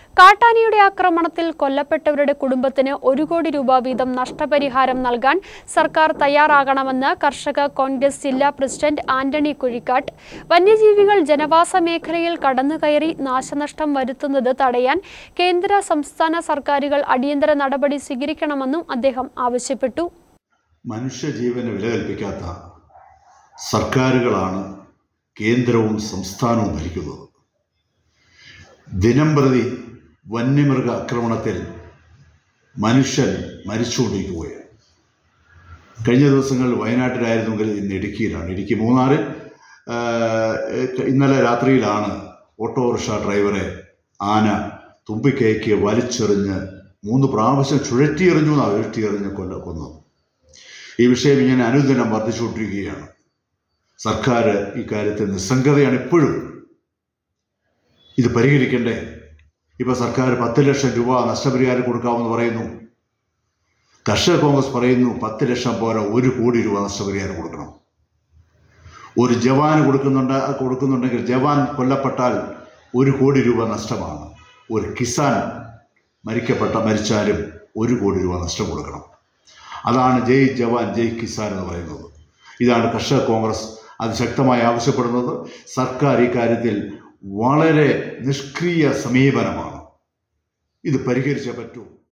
കാട്ടാനയുടെ ആക്രമണത്തിൽ കൊല്ലപ്പെട്ടവരുടെ കുടുംബത്തിന് 1 കോടി രൂപ വീതം നഷ്ടപരിഹാരം നൽകാൻ സർക്കാർ തയ്യാറാകണമെന്ന് കർഷക കോൺഗ്രസ് ജില്ലാ പ്രസിഡന്റ് ആന്റണി കുഴിക്കാട്ട്. വന്യജീവികൾ ജനവാസ മേഖലയിൽ കടന്നുകയറി നാശനഷ്ടം വരുത്തുന്നത് തടയാൻ കേന്ദ്ര സംസ്ഥാന സർക്കാരുകൾ അടിയന്തര നടപടി സ്വീകരിക്കണമെന്നും അദ്ദേഹം ആവശ്യപ്പെട്ടു. മനുഷ്യജീവന് വില കൽപ്പിക്കാത്ത സർക്കാരുകളാണ് കേന്ദ്രവും സംസ്ഥാനവും ഭരിക്കുന്നത്. ദിനംപ്രതി വന്യമൃഗ ആക്രമണത്തിൽ മനുഷ്യൻ മരിച്ചുകൊണ്ടിരിക്കുകയാണ്. കഴിഞ്ഞ ദിവസങ്ങളിൽ വയനാട്ടിലായിരുന്നെങ്കിൽ ഇന്ന് ഇടുക്കിയിലാണ്. ഇടുക്കി മൂന്നാറിൽ ഇന്നലെ രാത്രിയിലാണ് ഓട്ടോറിക്ഷ ഡ്രൈവറെ ആന തുമ്പിക്കൈക്ക് വലിച്ചെറിഞ്ഞ് 3 പ്രാവശ്യം ചുഴറ്റിയെറിഞ്ഞ് കൊന്നത്. ഈ വിഷയം ഇങ്ങനെ അനുദിനം വർദ്ധിച്ചുകൊണ്ടിരിക്കുകയാണ്. സർക്കാർ ഇക്കാര്യത്തിൽ നിസ്സംഗതയാണ് ഇപ്പോഴും. ഇത് പരിഹരിക്കണ്ടേ? ഇപ്പോൾ സർക്കാർ 10 ലക്ഷം രൂപ നഷ്ടപരിഹാരം കൊടുക്കാമെന്ന് പറയുന്നു. കർഷക കോൺഗ്രസ് പറയുന്നു 10 ലക്ഷം പോരാ, 1 കോടി രൂപ നഷ്ടപരിഹാരം കൊടുക്കണം. ഒരു ജവാന് കൊടുക്കുന്നുണ്ടെങ്കിൽ ജവാൻ കൊല്ലപ്പെട്ടാൽ 1 കോടി രൂപ നഷ്ടമാണ്. ഒരു കിസാൻ മരിച്ചാലും 1 കോടി രൂപ നഷ്ടം കൊടുക്കണം. അതാണ് ജയ് ജവാൻ ജയ് കിസാൻ എന്ന് പറയുന്നത്. ഇതാണ് കർഷക കോൺഗ്രസ് അതിശക്തമായി ആവശ്യപ്പെടുന്നത്. സർക്കാർ ഇക്കാര്യത്തിൽ വളരെ നിഷ്ക്രിയ സമീപനമാണ്. ഇത് പരിഹരിച്ചേ പറ്റൂ.